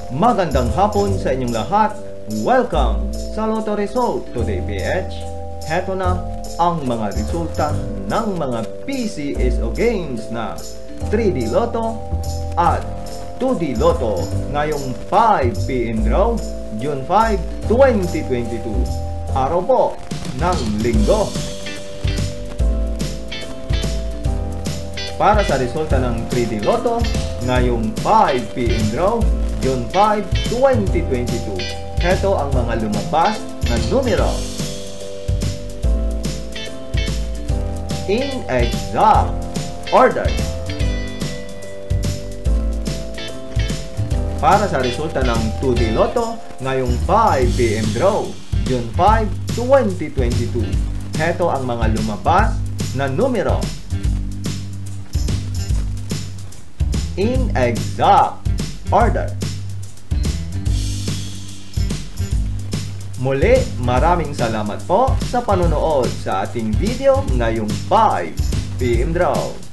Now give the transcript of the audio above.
Magandang hapon sa inyong lahat. Welcome sa Lotto Result Today PH. Heto na ang mga resulta ng mga PCSO games na 3D Lotto at 2D Lotto ngayong 5 PM draw, June 5, 2022. Araw po ng Linggo. Para sa resulta ng 3D Lotto ngayong 5 PM draw, June 5, 2022. Heto ang mga lumabas na numero. In exact order. Para sa resulta ng 2D Lotto ngayong 5 PM draw, June 5, 2022. Heto ang mga lumabas na numero. In exact order. Muli, maraming salamat po sa panonood sa ating video ngayong 5 PM draw.